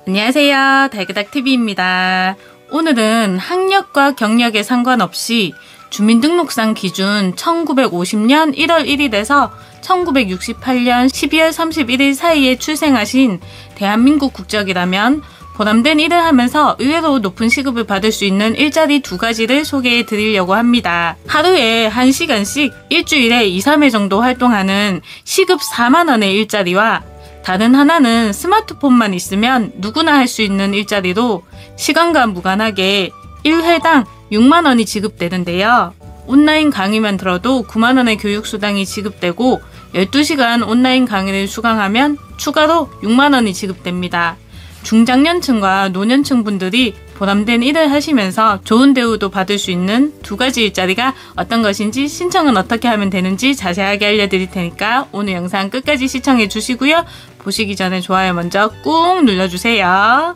안녕하세요. 달그닥TV입니다. 오늘은 학력과 경력에 상관없이 주민등록상 기준 1950년 1월 1일에서 1968년 12월 31일 사이에 출생하신 대한민국 국적이라면 보람된 일을 하면서 의외로 높은 시급을 받을 수 있는 일자리 2가지를 소개해 드리려고 합니다. 하루에 1시간씩 일주일에 2, 3회 정도 활동하는 시급 4만원의 일자리와 다른 하나는 스마트폰만 있으면 누구나 할 수 있는 일자리로 시간과 무관하게 1회당 6만원이 지급되는데요. 온라인 강의만 들어도 9만원의 교육수당이 지급되고 12시간 온라인 강의를 수강하면 추가로 6만원이 지급됩니다. 중장년층과 노년층 분들이 보람된 일을 하시면서 좋은 대우도 받을 수 있는 2가지 일자리가 어떤 것인지, 신청은 어떻게 하면 되는지 자세하게 알려드릴 테니까 오늘 영상 끝까지 시청해 주시고요. 보시기 전에 좋아요 먼저 꾹 눌러주세요.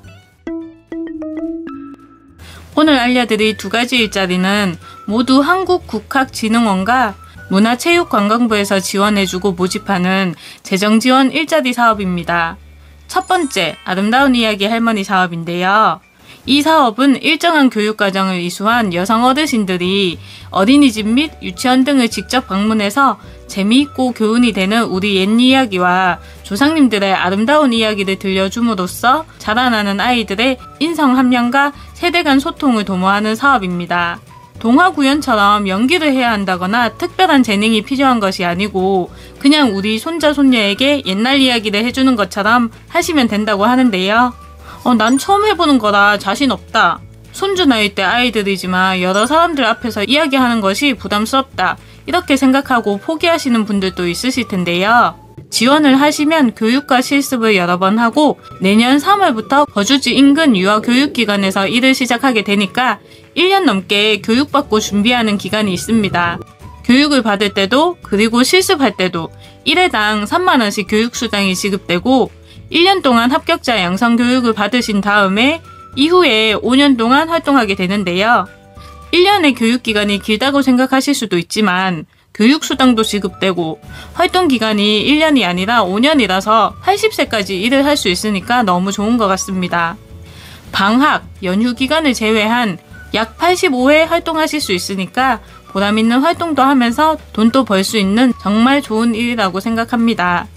오늘 알려드릴 2가지 일자리는 모두 한국국학진흥원과 문화체육관광부에서 지원해주고 모집하는 재정지원 일자리 사업입니다. 첫 번째, 아름다운 이야기 할머니 사업인데요. 이 사업은 일정한 교육과정을 이수한 여성 어르신들이 어린이집 및 유치원 등을 직접 방문해서 재미있고 교훈이 되는 우리 옛 이야기와 조상님들의 아름다운 이야기를 들려줌으로써 자라나는 아이들의 인성 함량과 세대 간 소통을 도모하는 사업입니다. 동화 구연처럼 연기를 해야 한다거나 특별한 재능이 필요한 것이 아니고 그냥 우리 손자 손녀에게 옛날 이야기를 해주는 것처럼 하시면 된다고 하는데요. 난 처음 해보는 거라 자신 없다. 손주 나이 때 아이들이지만 여러 사람들 앞에서 이야기하는 것이 부담스럽다. 이렇게 생각하고 포기하시는 분들도 있으실 텐데요. 지원을 하시면 교육과 실습을 여러 번 하고 내년 3월부터 거주지 인근 유아교육기관에서 일을 시작하게 되니까 1년 넘게 교육받고 준비하는 기간이 있습니다. 교육을 받을 때도 그리고 실습할 때도 1회당 3만원씩 교육수당이 지급되고 1년 동안 합격자 양성교육을 받으신 다음에 이후에 5년 동안 활동하게 되는데요. 1년의 교육기간이 길다고 생각하실 수도 있지만 교육수당도 지급되고 활동기간이 1년이 아니라 5년이라서 80세까지 일을 할 수 있으니까 너무 좋은 것 같습니다. 방학, 연휴 기간을 제외한 약 85회 활동하실 수 있으니까 보람있는 활동도 하면서 돈도 벌 수 있는 정말 좋은 일이라고 생각합니다.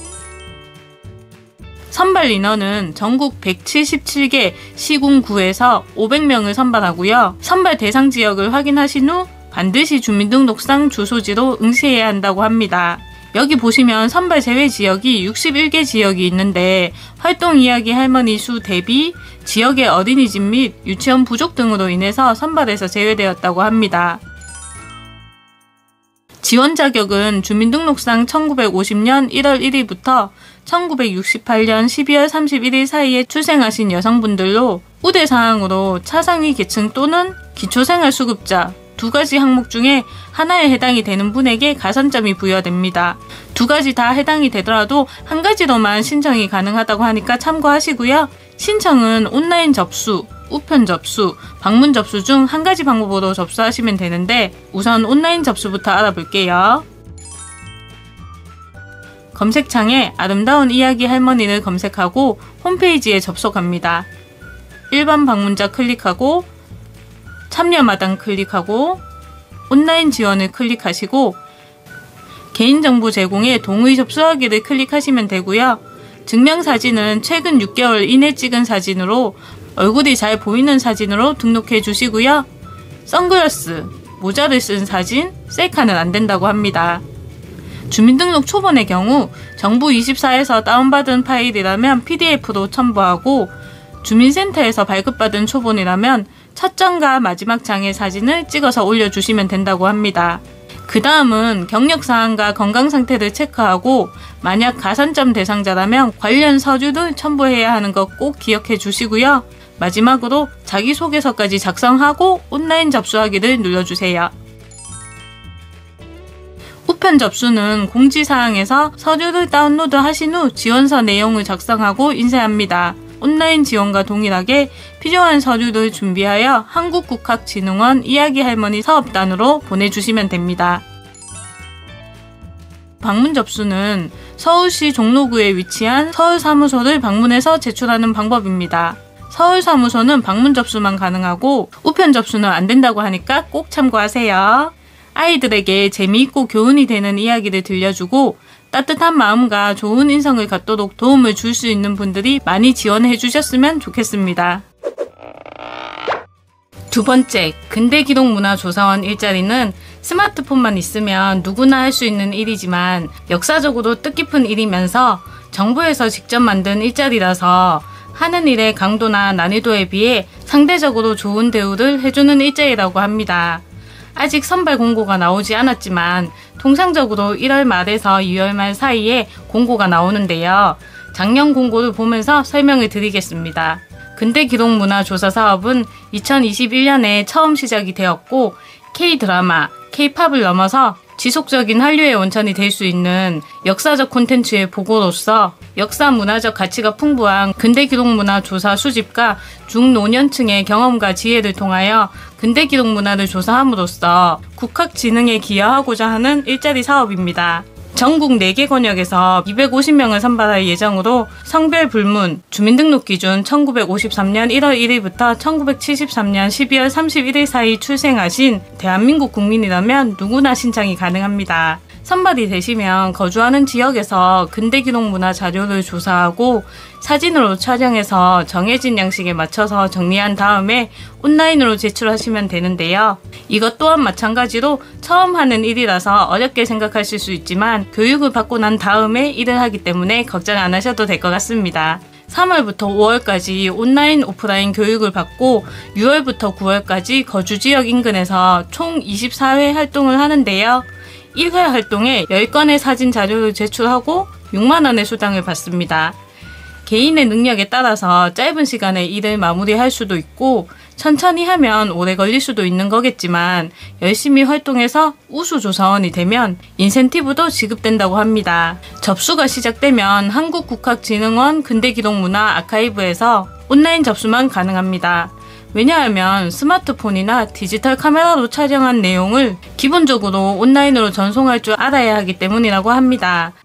선발 인원은 전국 177개 시군구에서 500명을 선발하고요. 선발 대상 지역을 확인하신 후 반드시 주민등록상 주소지로 응시해야 한다고 합니다. 여기 보시면 선발 제외 지역이 61개 지역이 있는데 활동 이야기 할머니 수 대비 지역의 어린이집 및 유치원 부족 등으로 인해서 선발에서 제외되었다고 합니다. 지원 자격은 주민등록상 1950년 1월 1일부터 1968년 12월 31일 사이에 출생하신 여성분들로 우대사항으로 차상위 계층 또는 기초생활수급자 2가지 항목 중에 하나에 해당이 되는 분에게 가산점이 부여됩니다. 2가지 다 해당이 되더라도 1가지로만 신청이 가능하다고 하니까 참고하시고요. 신청은 온라인 접수, 우편 접수, 방문 접수 중 1가지 방법으로 접수하시면 되는데 우선 온라인 접수부터 알아볼게요. 검색창에 아름다운 이야기 할머니를 검색하고 홈페이지에 접속합니다. 일반 방문자 클릭하고 참여마당 클릭하고 온라인 지원을 클릭하시고 개인정보 제공에 동의 접수하기를 클릭하시면 되고요. 증명사진은 최근 6개월 이내 찍은 사진으로 얼굴이 잘 보이는 사진으로 등록해 주시고요. 선글라스, 모자를 쓴 사진, 셀카는 안 된다고 합니다. 주민등록 초본의 경우 정부24에서 다운받은 파일이라면 PDF로 첨부하고 주민센터에서 발급받은 초본이라면 첫 장과 마지막 장의 사진을 찍어서 올려주시면 된다고 합니다. 그 다음은 경력사항과 건강상태를 체크하고 만약 가산점 대상자라면 관련 서류를 첨부해야 하는 것 꼭 기억해 주시고요. 마지막으로 자기소개서까지 작성하고 온라인 접수하기를 눌러주세요. 우편 접수는 공지사항에서 서류를 다운로드 하신 후 지원서 내용을 작성하고 인쇄합니다. 온라인 지원과 동일하게 필요한 서류를 준비하여 한국국학진흥원 이야기 할머니 사업단으로 보내주시면 됩니다. 방문 접수는 서울시 종로구에 위치한 서울사무소를 방문해서 제출하는 방법입니다. 서울사무소는 방문 접수만 가능하고 우편 접수는 안 된다고 하니까 꼭 참고하세요. 아이들에게 재미있고 교훈이 되는 이야기를 들려주고 따뜻한 마음과 좋은 인성을 갖도록 도움을 줄 수 있는 분들이 많이 지원해 주셨으면 좋겠습니다. 두 번째, 근대기록문화조사원 일자리는 스마트폰만 있으면 누구나 할 수 있는 일이지만 역사적으로 뜻깊은 일이면서 정부에서 직접 만든 일자리라서 하는 일의 강도나 난이도에 비해 상대적으로 좋은 대우를 해주는 일자리라고 합니다. 아직 선발 공고가 나오지 않았지만 통상적으로 1월 말에서 2월 말 사이에 공고가 나오는데요. 작년 공고를 보면서 설명을 드리겠습니다. 근대기록문화조사 사업은 2021년에 처음 시작이 되었고 K-드라마, K-팝을 넘어서 지속적인 한류의 원천이 될 수 있는 역사적 콘텐츠의 보고로서 역사 문화적 가치가 풍부한 근대기록문화 조사 수집과 중노년층의 경험과 지혜를 통하여 근대기록문화를 조사함으로써 국학진흥에 기여하고자 하는 일자리 사업입니다. 전국 4개 권역에서 250명을 선발할 예정으로 성별 불문, 주민등록 기준 1953년 1월 1일부터 1973년 12월 31일 사이 출생하신 대한민국 국민이라면 누구나 신청이 가능합니다. 선발이 되시면 거주하는 지역에서 근대기록 문화 자료를 조사하고 사진으로 촬영해서 정해진 양식에 맞춰서 정리한 다음에 온라인으로 제출하시면 되는데요. 이것 또한 마찬가지로 처음 하는 일이라서 어렵게 생각하실 수 있지만 교육을 받고 난 다음에 일을 하기 때문에 걱정 안 하셔도 될 것 같습니다. 3월부터 5월까지 온라인 오프라인 교육을 받고 6월부터 9월까지 거주지역 인근에서 총 24회 활동을 하는데요. 1회 활동에 10건의 사진 자료를 제출하고 6만원의 수당을 받습니다. 개인의 능력에 따라서 짧은 시간에 일을 마무리할 수도 있고 천천히 하면 오래 걸릴 수도 있는 거겠지만 열심히 활동해서 우수조사원이 되면 인센티브도 지급된다고 합니다. 접수가 시작되면 한국국학진흥원 근대기록문화 아카이브에서 온라인 접수만 가능합니다. 왜냐하면 스마트폰이나 디지털 카메라로 촬영한 내용을 기본적으로 온라인으로 전송할 줄 알아야 하기 때문이라고 합니다.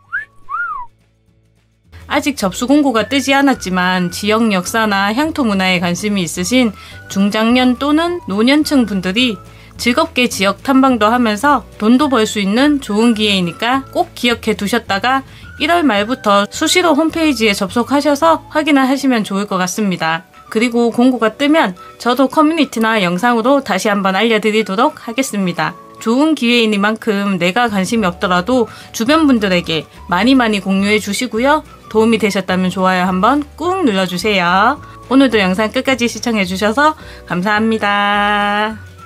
아직 접수 공고가 뜨지 않았지만 지역 역사나 향토 문화에 관심이 있으신 중장년 또는 노년층 분들이 즐겁게 지역 탐방도 하면서 돈도 벌 수 있는 좋은 기회이니까 꼭 기억해 두셨다가 1월 말부터 수시로 홈페이지에 접속하셔서 확인을 하시면 좋을 것 같습니다. 그리고 공고가 뜨면 저도 커뮤니티나 영상으로 다시 한번 알려드리도록 하겠습니다. 좋은 기회이니만큼 내가 관심이 없더라도 주변 분들에게 많이 공유해 주시고요. 도움이 되셨다면 좋아요 한번 꾹 눌러주세요. 오늘도 영상 끝까지 시청해 주셔서 감사합니다.